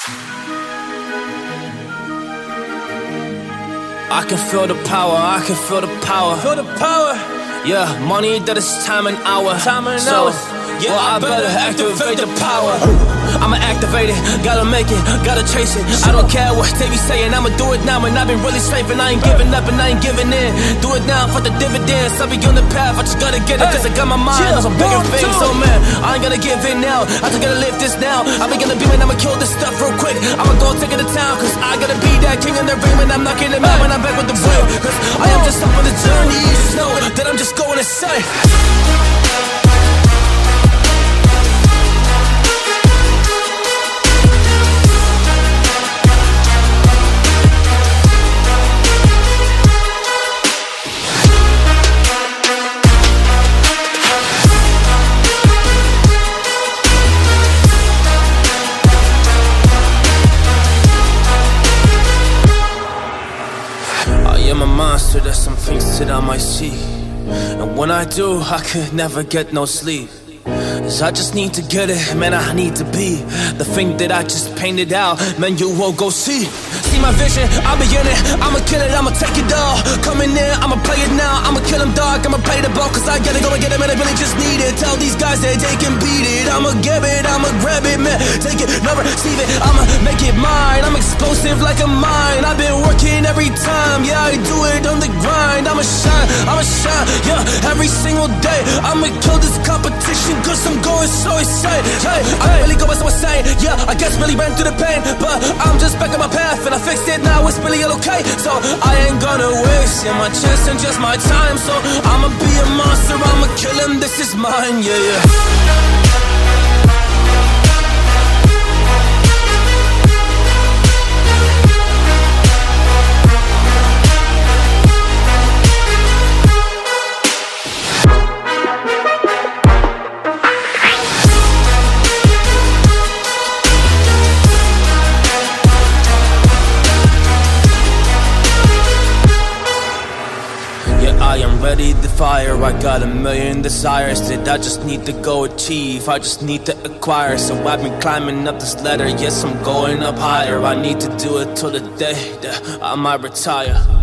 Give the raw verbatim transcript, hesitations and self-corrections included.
I can feel the power, I can feel the power. Feel the power. Yeah, money that is time and hour. Time and so, hours. Yeah, well, I better activate the power. I'ma activate it, gotta make it, gotta chase it. I don't care what they be saying, I'ma do it now. And I've been really slaving, I ain't giving up and I ain't giving in. Do it now for the dividends, I'll be on the path, I just gotta get it. Cause I got my mind on some bigger things. So man, I ain't gonna give in now, I just gotta live this now. I be gonna be man, I'ma kill this stuff real quick. I'ma go take it to town, cause I gotta be that king in the ring. And I'm knocking him out when I'm back with the real. Cause I am just up on the journey, you just know that I'm just going insane. I'm a monster, there's some things that I might see. And when I do, I could never get no sleep. Cause I just need to get it, man, I need to be the thing that I just painted out, man, you won't go see. See my vision, I'll be in it, I'ma kill it, I'ma take it all. Coming in, I'ma play it now, I'ma kill him dog, I'ma play the ball. Cause I gotta go and get it, man, I really just need it. Tell these guys that they can beat it, I'ma give it, I'ma grab it, man. Take it, never receive it, I'ma make it mine. I'm explosive like a mine, I've been working every time. Yeah, I do it on the grind, I'ma shine, I'ma shine, yeah, every single day. I'ma kill this competition cause I'm going so insane. Hey, I really go by so insane. Yeah, I guess really ran through the pain, but I'm just back on my path and I fixed it now, it's really all okay. So I ain't gonna waste, yeah, my chance and just my time. So I'ma be a monster, I'ma kill him, this is mine, yeah, yeah. I am ready to fire, I got a million desires that I just need to go achieve, I just need to acquire. So I've been climbing up this ladder, yes I'm going up higher. I need to do it till the day that I might retire.